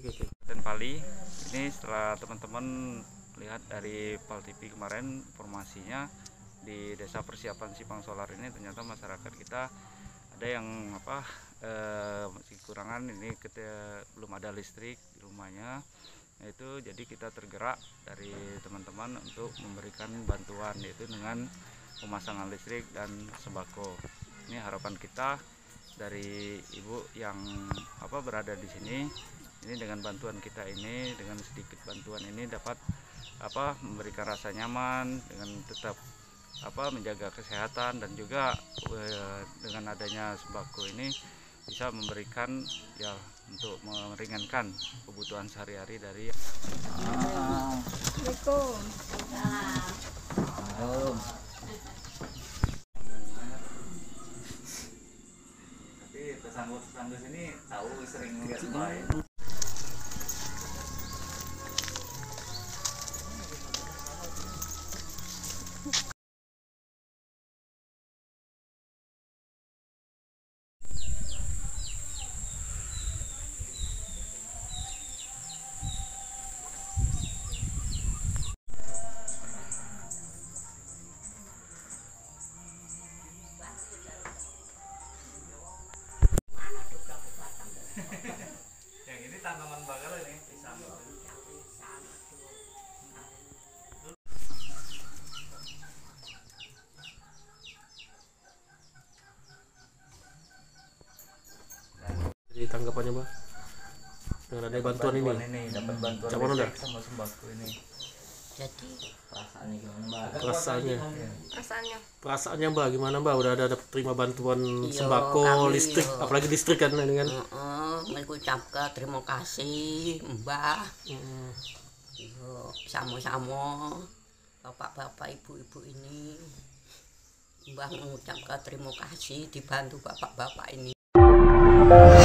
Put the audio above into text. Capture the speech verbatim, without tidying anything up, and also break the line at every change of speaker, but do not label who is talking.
Dan Pali ini setelah teman-teman lihat dari Pal T V kemarin informasinya di Desa Persiapan Sipang Solar ini ternyata masyarakat kita ada yang apa eh, masih kurangan ini kita belum ada listrik di rumahnya. Itu jadi kita tergerak dari teman-teman untuk memberikan bantuan yaitu dengan pemasangan listrik dan sembako. Ini harapan kita dari ibu yang apa berada di sini. Ini dengan bantuan kita ini, dengan sedikit bantuan ini dapat apa memberikan rasa nyaman dengan tetap apa menjaga kesehatan, dan juga eh, dengan adanya sembako ini bisa memberikan ya untuk meringankan kebutuhan sehari-hari dari
Assalamualaikum.
Tapi tetangga-tetangga sini tahu sering lihat Mbak. Yang ini tanaman bakar ini pisang.
Jadi tanggapannya Mbak dengan ada bantuan,
bantuan
ini,
ini dapat bantuan
Campur
listrik sama sembako ini.
Jadi
Perasaannya gimana Mbak?
perasaannya
Perasaannya
perasaannya Mbak gimana Mbak udah ada dapat terima bantuan
Iya,
sembako,
kami,
listrik,
iya.
apalagi listrik kan ini kan.
heeh, mengucapkan terima kasih Mbah.
Hmm.
Yo, sama-sama bapak-bapak ibu-ibu ini. Mbah mengucapkan terima kasih dibantu bapak-bapak ini.